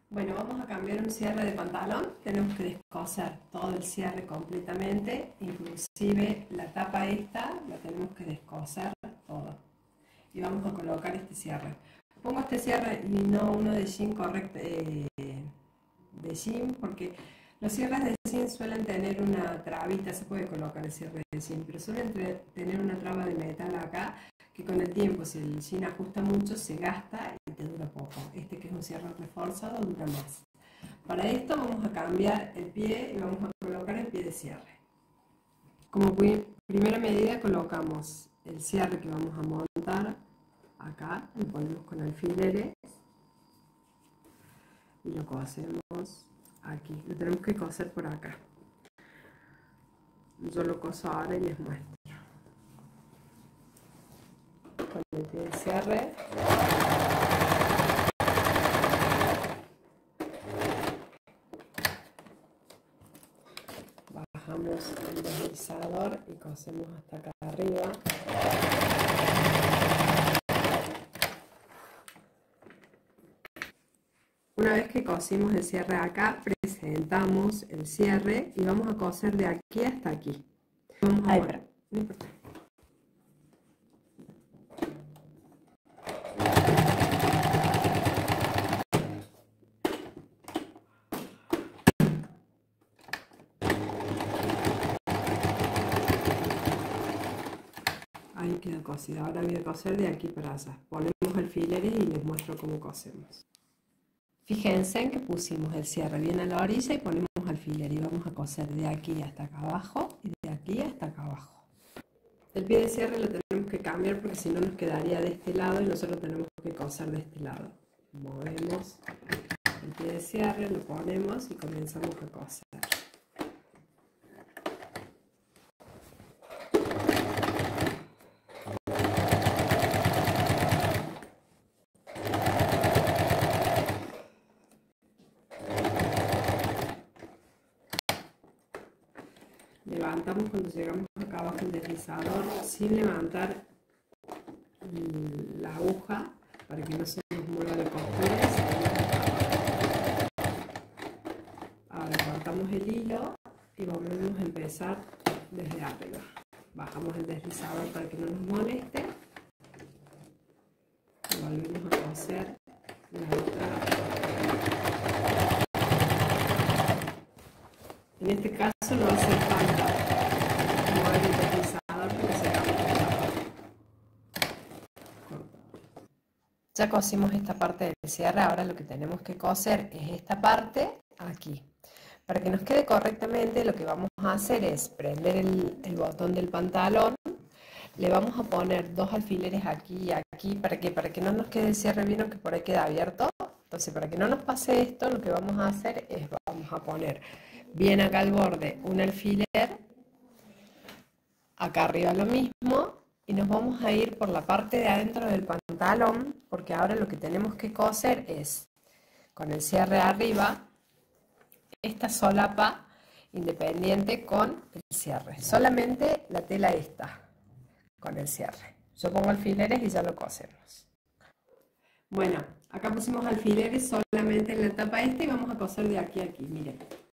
Bueno, vamos a cambiar un cierre de pantalón. Tenemos que descoser todo el cierre completamente, inclusive la tapa esta la tenemos que descoser todo. Y vamos a colocar este cierre. Pongo este cierre y no uno de jean correcto, de jean, porque los cierres de jean suelen tener una trabita. Se puede colocar el cierre de jean, pero suelen tener una traba de metal acá, que con el tiempo, si el jean ajusta mucho, se gasta y te dura poco. Este, que es un cierre reforzado, dura más. Para esto vamos a cambiar el pie y vamos a colocar el pie de cierre. Como primera medida colocamos el cierre que vamos a montar acá, lo ponemos con alfileres y lo cosemos aquí. Lo tenemos que coser por acá. Yo lo coso ahora y les muestro. Con el pie de cierre. Bajamos el deslizador y cosemos hasta acá arriba. Una vez que cosimos el cierre acá, presentamos el cierre y vamos a coser de aquí hasta aquí. Vamos a ver. No importa. Ahí quedó cosido. Ahora voy a coser de aquí para allá. Ponemos alfileres y les muestro cómo cosemos. Fíjense en que pusimos el cierre bien a la orilla y ponemos alfiler y vamos a coser de aquí hasta acá abajo y de aquí hasta acá abajo. El pie de cierre lo tenemos que cambiar porque si no nos quedaría de este lado y nosotros tenemos que coser de este lado. Movemos el pie de cierre, lo ponemos y comenzamos a coser. Levantamos cuando llegamos acá abajo el deslizador sin levantar la aguja para que no se nos mueva la costura. Ahora cortamos el hilo y volvemos a empezar desde arriba. Bajamos el deslizador para que no nos moleste y volvemos a coser la otra. En este caso no hace falta mover el deslizador porque se cambia. Ya cosimos esta parte del cierre, ahora lo que tenemos que coser es esta parte aquí. Para que nos quede correctamente, lo que vamos a hacer es prender el botón del pantalón, le vamos a poner dos alfileres aquí y aquí, para que no nos quede el cierre bien o que por ahí queda abierto. Entonces, para que no nos pase esto, lo que vamos a hacer es, vamos a poner bien acá al borde un alfiler, acá arriba lo mismo, y nos vamos a ir por la parte de adentro del pantalón, porque ahora lo que tenemos que coser es, con el cierre arriba, esta solapa independiente con el cierre, solamente la tela esta, con el cierre. Yo pongo alfileres y ya lo cosemos. Bueno, acá pusimos alfileres solamente en la tapa esta y vamos a coser de aquí a aquí, miren.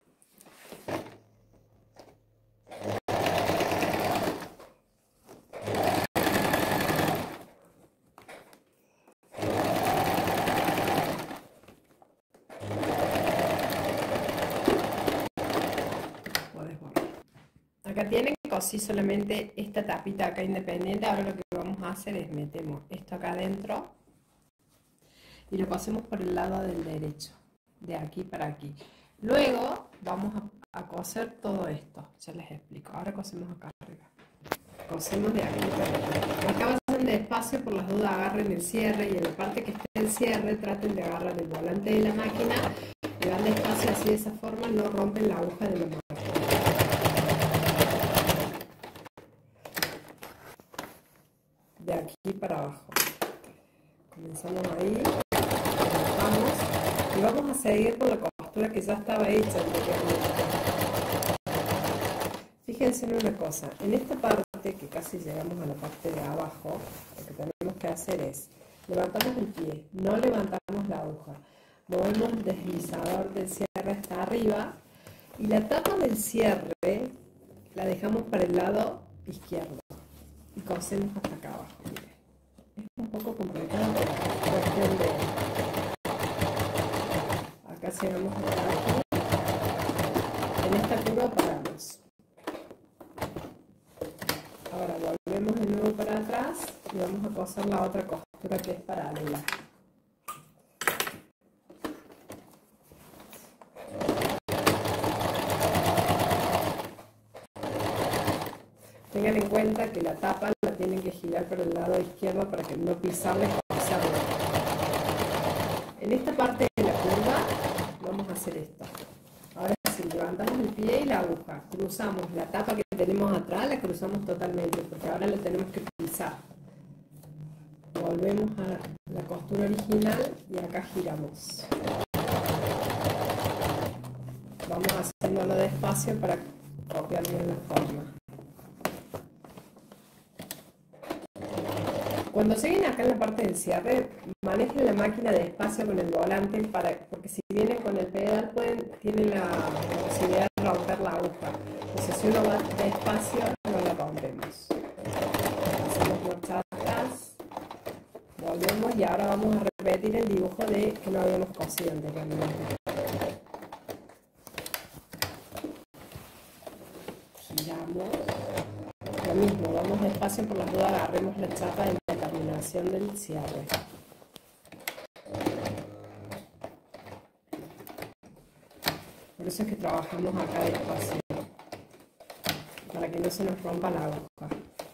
Acá tienen que coser solamente esta tapita acá independiente. Ahora lo que vamos a hacer es metemos esto acá adentro y lo cosemos por el lado del derecho, de aquí para aquí. Luego vamos a coser todo esto, ya les explico. Ahora cosemos acá arriba. Cosemos de aquí para aquí. Acá vayan despacio, por las dudas agarren el cierre y en la parte que esté el cierre traten de agarrar el volante de la máquina y van despacio, así de esa forma no rompen la aguja de la máquina. De aquí para abajo. Comenzamos ahí, bajamos y vamos a seguir con la costura que ya estaba hecha anteriormente. Fíjense en una cosa, en esta parte que casi llegamos a la parte de abajo, lo que tenemos que hacer es levantamos el pie, no levantamos la aguja, movemos el deslizador del cierre hasta arriba y la tapa del cierre la dejamos para el lado izquierdo y cosemos hasta acá abajo. Miren. Es un poco complicado por la cuestión de... Acá llegamos hasta aquí. En esta curva paramos. Ahora volvemos de nuevo para atrás y vamos a coser la otra costura que es paralela. Tengan en cuenta que la tapa la tienen que girar para el lado izquierdo para que no pisarle y coserle. En esta parte de la curva vamos a hacer esto. Ahora si levantamos el pie y la aguja, cruzamos la tapa que tenemos atrás, la cruzamos totalmente porque ahora la tenemos que pisar. Volvemos a la costura original y acá giramos. Vamos haciéndolo despacio para copiar bien la forma. Cuando lleguen acá en la parte del cierre, manejen la máquina despacio con el volante, porque si vienen con el pedal tienen la posibilidad de romper la aguja. Entonces si uno va despacio no la rompemos. Hacemos marcha atrás, volvemos y ahora vamos a repetir el dibujo que no habíamos cosido anteriormente. Giramos. Lo mismo, vamos despacio por las dudas, agarremos la chapa en la terminación del cierre. Por eso es que trabajamos acá despacio, para que no se nos rompa la aguja.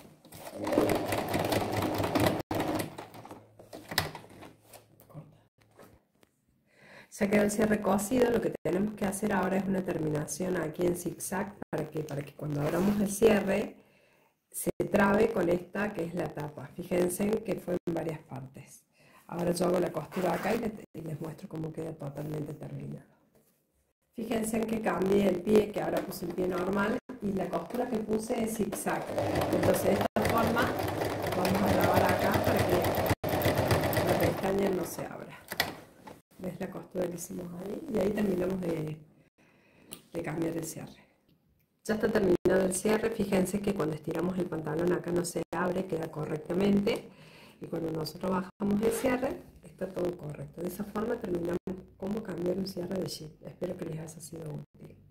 Ya quedó el cierre cosido, lo que tenemos que hacer ahora es una terminación aquí en zigzag para que cuando abramos el cierre se trabe con esta que es la tapa. Fíjense que fue en varias partes. Ahora yo hago la costura acá y les muestro cómo queda totalmente terminado. Fíjense que cambié el pie, que ahora puse el pie normal y la costura que puse es zigzag. Entonces de esta forma vamos a trabar acá para que la pestaña no se abra. ¿Ves la costura que hicimos ahí? Y ahí terminamos de cambiar el cierre. Ya está terminado el cierre, fíjense que cuando estiramos el pantalón acá no se abre, queda correctamente. Y cuando nosotros bajamos el cierre, está todo correcto. De esa forma terminamos cómo cambiar un cierre de jeep. Espero que les haya sido útil.